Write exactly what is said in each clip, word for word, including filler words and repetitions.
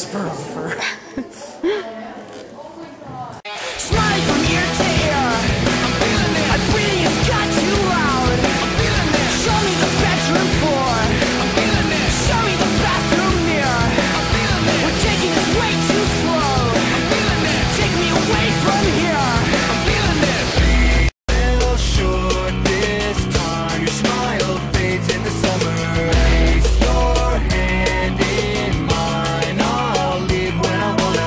whisper over. Smiling from ear to ear, I'm feeling it. My breathing has got too loud. I'm feeling it. Show me the bedroom floor. I'm feeling it. Show me the bathroom mirror. I'm feeling it. We're taking this way too slow. I'm feeling it. Take me away from here. I'm feeling it. Fell short this time. Your smile fades in the summer. Place your hand in mine. I'll leave when I wanna.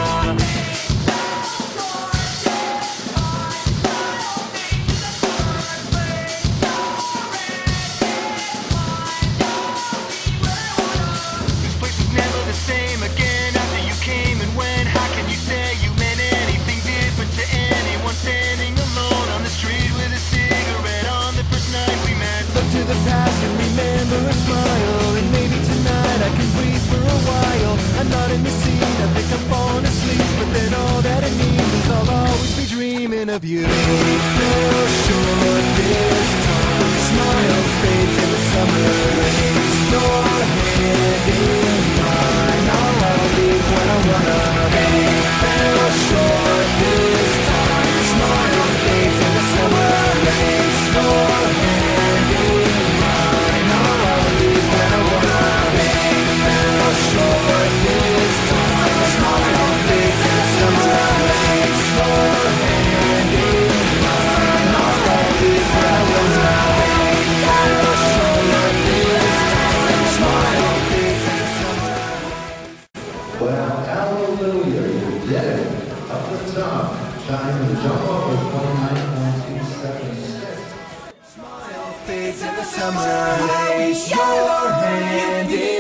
This place is never the same again after you came and went. How can you say you meant anything different to anyone standing alone on the street with a cigarette on the first night we met? Look to the past and remember a smile, and maybe tonight I can breathe for a while. I'm not in the scene, I think I'm falling asleep, but then all that it means is I'll always be dreaming of you. Fell short this time, smile fades in the summer rain. Your hand in mine, I'll leave when I wanna. Fell short this time, smile fades in the summer rain. Your hand in mine, I'll leave when I wanna. Fell short this time, smile fades in the summer rain. Your hand in mine, I'll leave when I wanna. Fell short this time, smile fades in the summer rain. Well, hallelujah, you did it. Up the top. Time to jump up with twenty-nine point two seven six. Smile fades in the summer rain. Your hand in